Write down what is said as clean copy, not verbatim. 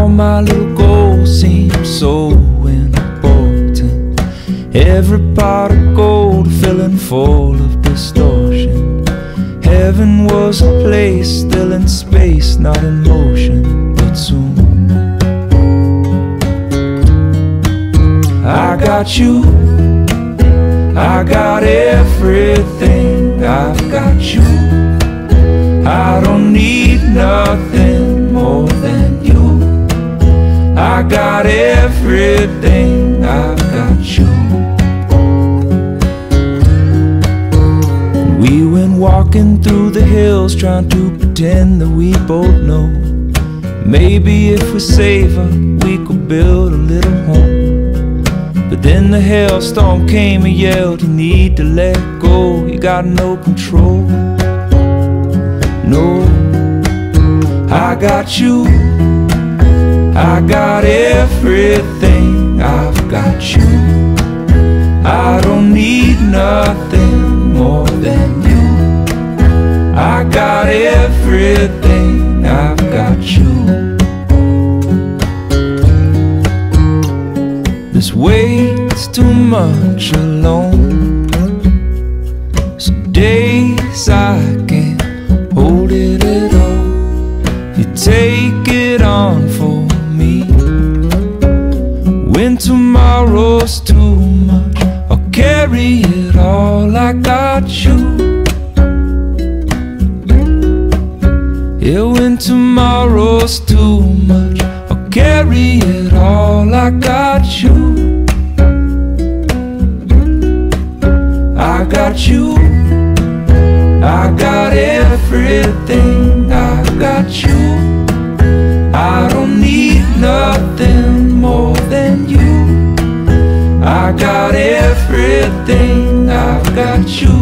All my little goals seem so important. Every pot of gold filling full of distortion. Heaven was a place still in space, not in motion, but soon. I got you, I got everything, I've got you. I don't need nothing more than you. I got everything, I've got you. We went walking through the hills, trying to pretend that we both know. Maybe if we save her, we could build a little home. But then the hailstorm came and yelled, you need to let go, you got no control. No, I got you, I got everything, I've got you. I don't need nothing more than you. I got everything, I've got you. This weight's too much alone. Some days I can't hold it at all. You take it on for me. When tomorrow's too much, I'll carry it all. I got you. Yeah, when tomorrow's too much, I'll carry it all. I got you. I got you. I got everything, I got you. I don't need nothing more than you. I got everything, I've got you.